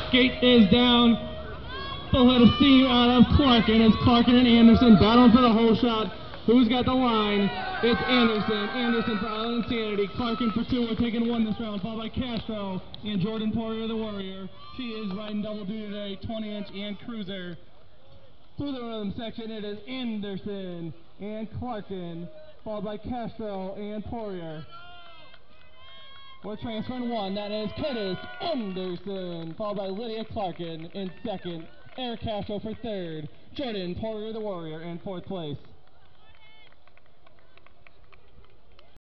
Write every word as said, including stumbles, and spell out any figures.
Gate is down. Full head of steam out of Clarkin as Clarkin and Anderson battling for the whole shot. Who's got the line? It's Anderson. Anderson for Island Insanity. Clarkin for two. We're taking one this round, followed by Castro and Jordan Poirier, the Warrior. She is riding double duty today, twenty inch and cruiser. Through the rhythm section, it is Anderson and Clarkin, followed by Castro and Poirier. We're transferring one. That is Curtis Anderson, followed by Lydia Clarkin in second. Eric Castro for third. Jordan Poirier, the Warrior, in fourth place.